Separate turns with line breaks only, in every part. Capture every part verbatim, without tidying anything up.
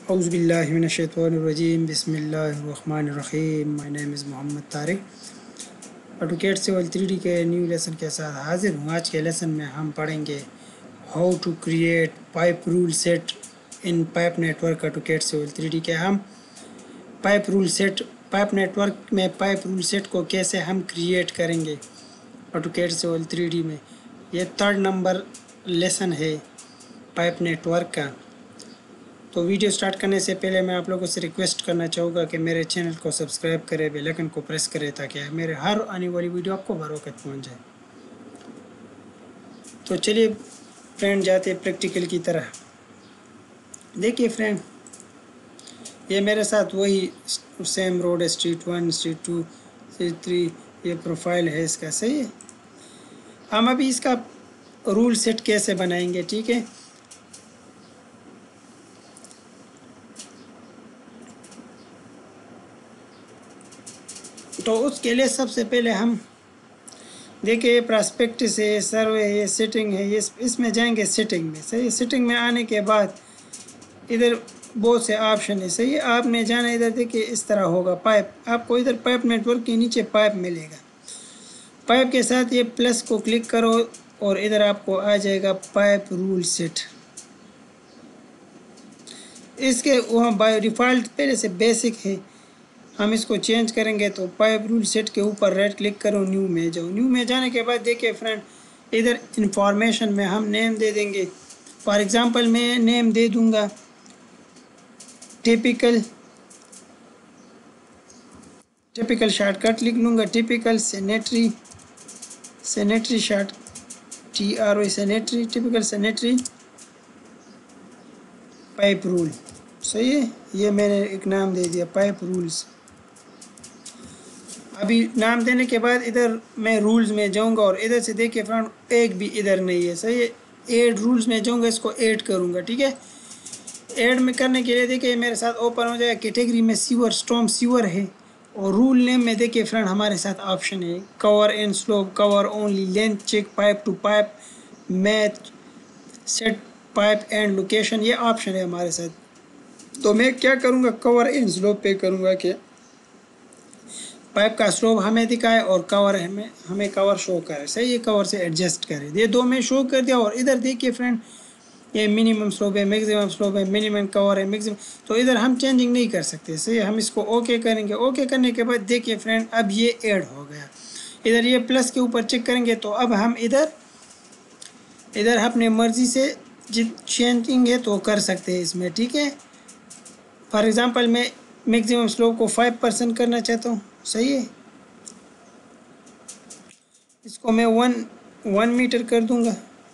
औज़ुबिल्लाहि मिनश्शैतानिर्रजीम बिस्मिल्लाहिर्रहमानिर्रहीम। My name is Mohammad Tariq. AutoCAD civil three D के न्यू लेसन के साथ हाजिर हूँ। आज के लेसन में हम पढ़ेंगे how to create pipe rule set in pipe network. AutoCAD civil three D के हम pipe rule set pipe network में पाइप रूल सेट को कैसे हम क्रिएट करेंगे ऑटोकैड सिविल थ्री डी में। ये थर्ड नंबर लेसन है पाइप नेटवर्क का। तो वीडियो स्टार्ट करने से पहले मैं आप लोगों से रिक्वेस्ट करना चाहूँगा कि मेरे चैनल को सब्सक्राइब करें, बेल आइकन को प्रेस करें ताकि मेरे हर आने वाली वीडियो आपको बर वक्त पहुँच जाए। तो चलिए फ्रेंड जाते हैं प्रैक्टिकल की तरह। देखिए फ्रेंड, ये मेरे साथ वही सेम रोड है, street one, street two, street three, ये प्रोफाइल है इसका। सही है। हम अभी इसका रूल सेट कैसे बनाएंगे, ठीक है। तो उसके लिए सबसे पहले हम देखिए प्रॉस्पेक्टस है, सर्वे है, सेटिंग है, ये इसमें जाएंगे सेटिंग में। सही। सेटिंग में आने के बाद इधर बहुत से ऑप्शन है। सही है। आपने जाना इधर देखिए इस तरह होगा पाइप, आपको इधर पाइप नेटवर्क के नीचे पाइप मिलेगा। पाइप के साथ ये प्लस को क्लिक करो और इधर आपको आ जाएगा पाइप रूल सेट। इसके वहाँ बाय डिफ़ॉल्ट पहले से बेसिक है, हम इसको चेंज करेंगे। तो पाइप रूल सेट के ऊपर राइट क्लिक करो, न्यू में जाओ। न्यू में जाने के बाद देखिए फ्रेंड, इधर इंफॉर्मेशन में हम नेम दे देंगे। फॉर एग्जांपल मैं नेम दे दूंगा टिपिकल टिपिकल शॉर्टकट लिख लूँगा, typical sanitary sanitary short T R O sanitary typical sanitary pipe rule. सही है। ये मैंने एक नाम दे दिया पाइप रूल्स। अभी नाम देने के बाद इधर मैं रूल्स में जाऊंगा और इधर से देखिए फ्रेंड एक भी इधर नहीं है। सही है। ऐड रूल्स में जाऊंगा, इसको ऐड करूंगा, ठीक है। ऐड में करने के लिए देखिए मेरे साथ ओपन हो जाएगा। कैटेगरी में सीवर स्टॉर्म सीवर है और रूल नेम में देखिए फ्रेंड हमारे साथ ऑप्शन है cover and slope, cover only, length check, pipe to pipe, match, set pipe and location, ये ऑप्शन है हमारे साथ। तो मैं क्या करूँगा, कवर एंड स्लोप पे करूँगा कि पाइप का स्लोप हमें दिखाए और कवर हमें हमें कवर शो करे। सही है। कवर से एडजस्ट करे, ये दो में शो कर दिया। और इधर देखिए फ्रेंड ये मिनिमम स्लोप है, मैक्सिमम स्लोप है, मिनिमम कवर है, मैक्सिमम, तो इधर हम चेंजिंग नहीं कर सकते। सही है। हम इसको ओके करेंगे। ओके करने के बाद देखिए फ्रेंड अब ये ऐड हो गया। इधर ये प्लस के ऊपर चेक करेंगे तो अब हम इधर इधर अपने मर्जी से जित चेंजिंग है तो कर सकते हैं इसमें, ठीक है। फॉर एग्जांपल मैं मैक्सिमम स्लोप को फाइव परसेंट करना चाहता हूँ। सही है। इसको मैं वन वन मीटर कर दूंगा।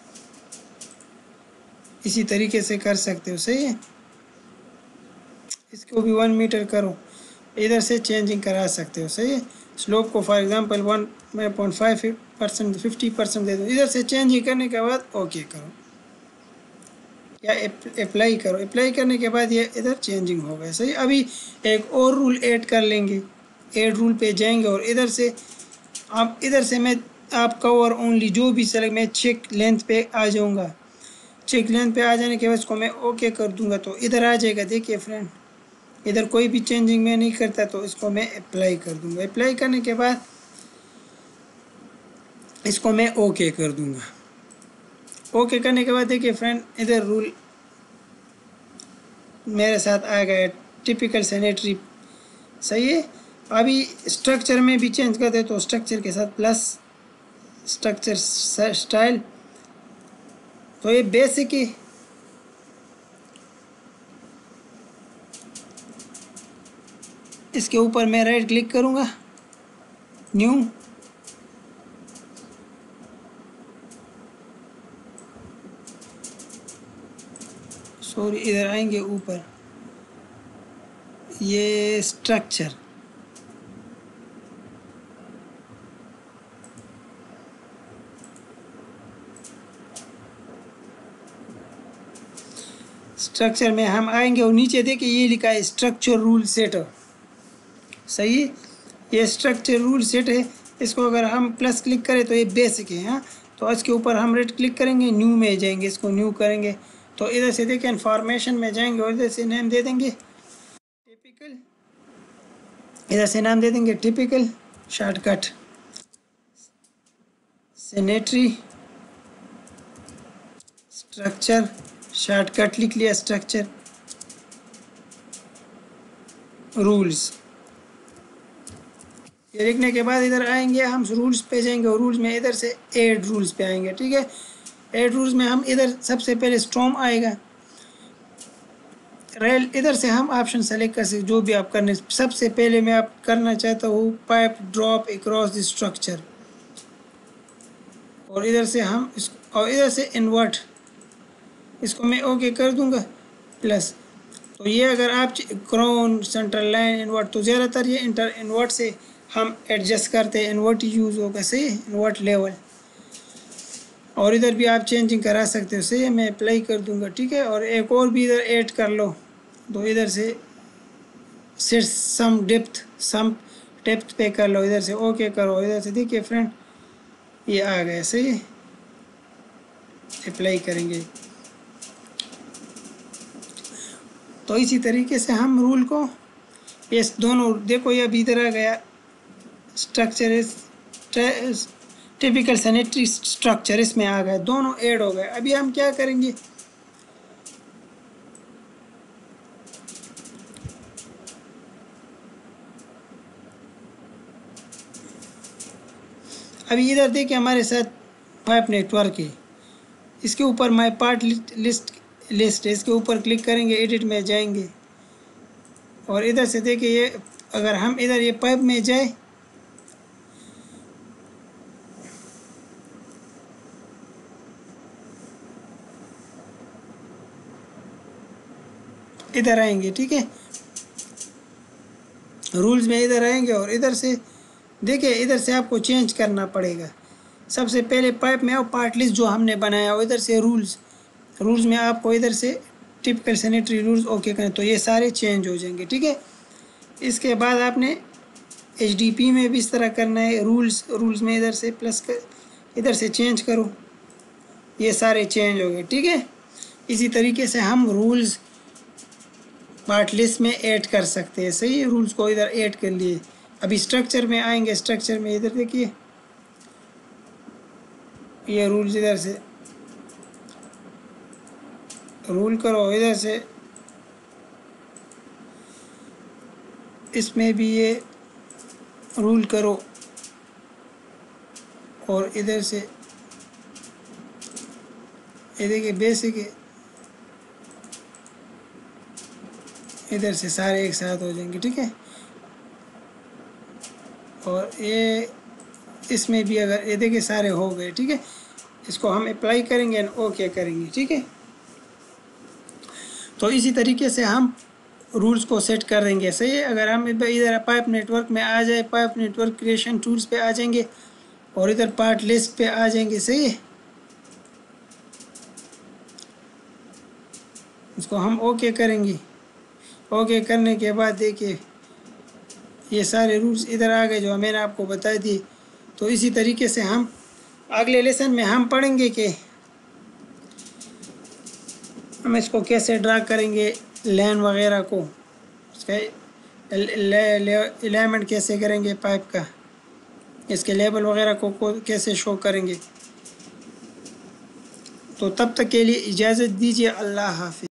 इसी तरीके से कर सकते हो। सही है। इसको भी वन मीटर करो, इधर से चेंजिंग करा सकते हो। सही है। स्लोप को फॉर एग्जांपल वन मैं point five percent fifty percent दे दूँ। इधर से चेंजिंग करने के बाद ओके करो या अप्लाई करो। अप्लाई करने के बाद ये इधर चेंजिंग हो गया। सही। अभी एक और रूल ऐड कर लेंगे। ऐड रूल पे जाएंगे और इधर से आप इधर से मैं आप कवर ओनली जो भी सेलेक्ट, मैं चेक लेंथ पे आ जाऊंगा। चेक लेंथ पे आ जाने के बाद इसको मैं ओके कर दूंगा तो इधर आ जाएगा। देखिए फ्रेंड इधर कोई भी चेंजिंग मैं नहीं करता तो इसको मैं अप्लाई कर दूंगा। अप्लाई करने के बाद इसको मैं ओके कर दूंगा। ओके करने के बाद देखिए फ्रेंड इधर रूल मेरे साथ आ गया टिपिकल सैनिटरी। सही है। अभी स्ट्रक्चर में भी चेंज करते तो स्ट्रक्चर के साथ प्लस स्ट्रक्चर स्टाइल, तो ये बेसिक है। इसके ऊपर मैं राइट क्लिक करूँगा, न्यू, सॉरी इधर आएंगे ऊपर, ये स्ट्रक्चर, स्ट्रक्चर में हम आएंगे और नीचे देखिए ये लिखा है स्ट्रक्चर रूल सेट। सही है। ये स्ट्रक्चर रूल सेट है। इसको अगर हम प्लस क्लिक करें तो ये बेसिक है। हाँ, तो इसके ऊपर हम राइट क्लिक करेंगे, न्यू में जाएंगे, इसको न्यू करेंगे। तो इधर से देखें इन्फॉर्मेशन में जाएंगे और इधर से नेम दे देंगे टिपिकल, इधर से नाम दे देंगे typical shortcut sanitary structure, shortcut लिख लिया स्ट्रक्चर, रूल्स। ये लिखने के बाद इधर आएंगे हम रूल्स पे जाएंगे और रूल्स में इधर से ऐड रूल्स पे आएंगे, ठीक है। ऐड रूल्स में हम इधर सबसे पहले स्टॉर्म आएगा, रेल इधर से हम ऑप्शन सेलेक्ट कर सकते जो भी आप करने। सबसे पहले मैं आप करना चाहता हूँ pipe drop across the structure, और इधर से हम इस और इधर से इन्वर्ट, इसको मैं ओके कर दूंगा प्लस। तो ये अगर आप क्राउन सेंट्रल लाइन इन्वर्ट, तो ज़्यादातर ये इंटर इन्वर्ट से हम एडजस्ट करते हैं, इन्वर्ट यूज़ होगा सही, इन्वर्ट लेवल। और इधर भी आप चेंजिंग करा सकते हो सही, मैं अप्लाई कर दूंगा, ठीक है। और एक और भी इधर ऐड कर लो, तो इधर से set some depth, some depth पे कर लो, इधर से ओके करो। इधर से देखिए फ्रेंड ये आ गया सही, अप्लाई करेंगे। तो इसी तरीके से हम रूल को ये दोनों देखो, ये अभी इधर आ गया स्ट्रक्चर इस टिपिकल सैनिटरी स्ट्रक्चर, इसमें आ गए, दोनों ऐड हो गए। अभी हम क्या करेंगे, अभी इधर देखिए हमारे साथ पाइप नेटवर्क है, इसके ऊपर माय पार्ट लिस्ट लिस्ट है, इसके ऊपर क्लिक करेंगे, एडिट में जाएंगे और इधर से देखिए ये अगर हम इधर ये पाइप में जाए, इधर आएंगे, ठीक है, रूल्स में इधर आएंगे और इधर से देखिए इधर से आपको चेंज करना पड़ेगा। सबसे पहले पाइप में आओ, पार्ट लिस्ट जो हमने बनाया, और इधर से रूल्स, रूल्स में आपको इधर से टिपिकल सैनिटरी रूल्स ओके करें, तो ये सारे चेंज हो जाएंगे, ठीक है। इसके बाद आपने एच डी पी में भी इस तरह करना है, रूल्स रूल्स में इधर से प्लस कर, इधर से चेंज करो, ये सारे चेंज हो गए, ठीक है। इसी तरीके से हम रूल्स पार्ट लिस्ट में ऐड कर सकते हैं सही है, रूल्स को इधर ऐड कर लिए। अभी स्ट्रक्चर में आएंगे, स्ट्रक्चर में इधर देखिए ये रूल्स, इधर से रूल करो, इधर से इसमें भी ये रूल करो और इधर से ये देखिए बेसिक है, इधर से सारे एक साथ हो जाएंगे, ठीक है। और ये इसमें भी अगर ये देखिए सारे हो गए, ठीक है। इसको हम अप्लाई करेंगे एंड ओके करेंगे, ठीक है। तो इसी तरीके से हम रूल्स को सेट कर देंगे सही है। अगर हम इधर पाइप नेटवर्क में आ जाए, पाइप नेटवर्क क्रिएशन टूल्स पे आ जाएंगे और इधर पार्ट लिस्ट पे आ जाएंगे सही है, इसको हम ओके करेंगे। ओके करने के बाद देखिए ये सारे रूल्स इधर आ गए जो मैंने आपको बता दिए। तो इसी तरीके से हम अगले लेसन में हम पढ़ेंगे कि हम इसको कैसे ड्रा करेंगे, लाइन वगैरह को, उसका एलिमेंट कैसे करेंगे पाइप का, इसके लेबल वगैरह को, को कैसे शो करेंगे। तो तब तक के लिए इजाज़त दीजिए, अल्लाह हाफिज़।